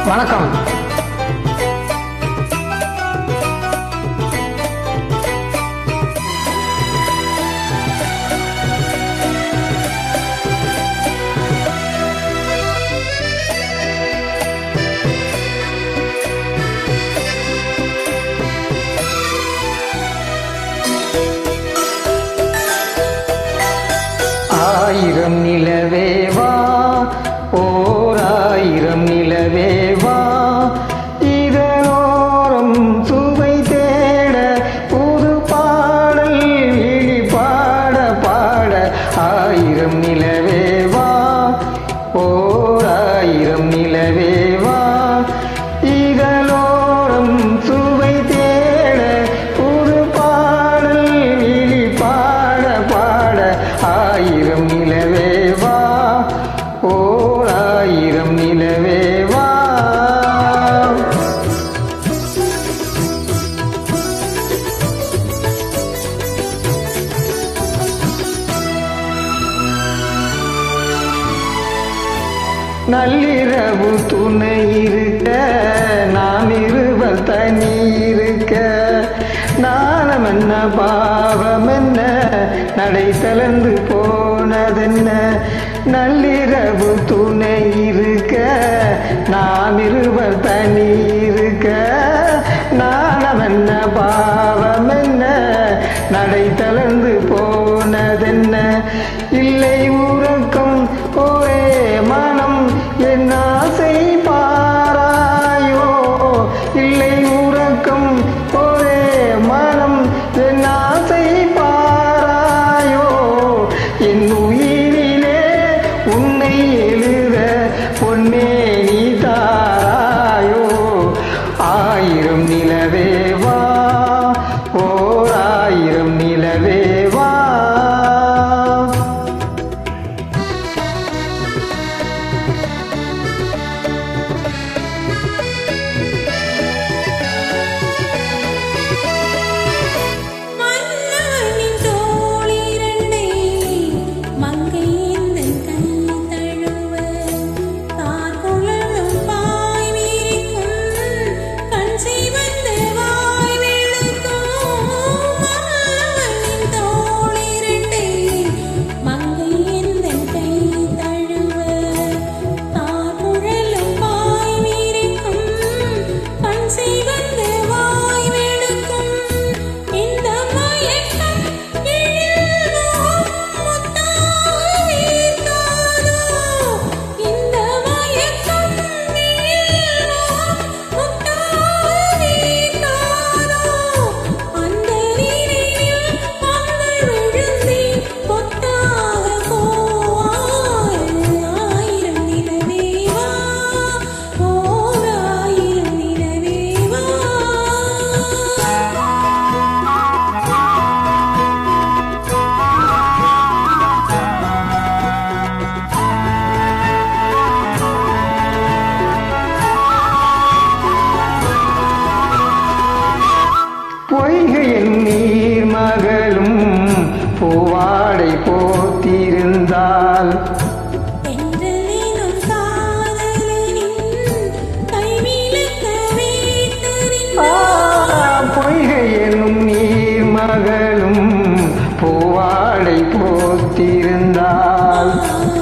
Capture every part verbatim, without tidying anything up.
வணக்கம். ஆயிரம் நிலவேவா, ஓர் ஆயிரம் நிலவேவா, இதனோரம் சுவை தேட புது பாடல் விழி பாட பாட. ஆயிரம் நிலவேவா, ஓர் ஆயிரம் நிலவேவா, இதனோரம் சுவை தேட புது பாடல் விழி பாட பாட. ஆயிரம் நிலவேவா, ஓர் ஆயிரம் நிலவேவா. நள்ளிரவு துணை இருக்க, நாம் இருவர் தனி இருக்க, நாணம் என்ன பாவம் என்ன, நடை தளர்ந்து போனதென்ன. நள்ளிரவு துணை இருக்க, நாம் இருவர் தனி இருக்க, நாணம் என்ன பாவம் என்ன, நடை தளர்ந்து போனதென்ன. இல்லை உறக்கம் ஒரே மனம், என் ஆசை பாராயோ. இல்லை உறக்கம் ஒரே மனம், என் ஆசை பாராயோ. என் உயிரிலே உன்னை எழுத பொன்னே நீ தாராயோ. ஆயிரம் நிலவேவா, ஓர் ஆயிரம் நிலவேவா. பொய்கையின் நீர் மகளும் பூவாடை போத்திருந்தால், பொய்கையெனும் நீர் மகளும் பூவாடை போத்திருந்தால்,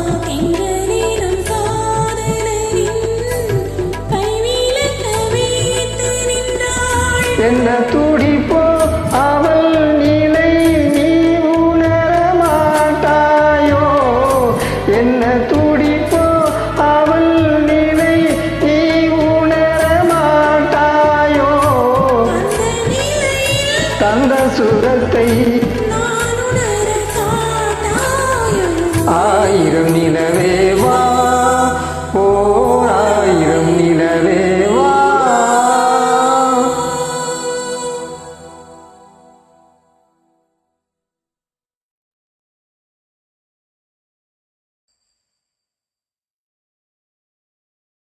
என்ன துடிப்போ அவள் நிலை நீ உணர மாட்டாயோ. என்ன துடிப்போ அவள் நிலை நீ உணர மாட்டாயோ. தந்த சுரத்தை ஆயிரம்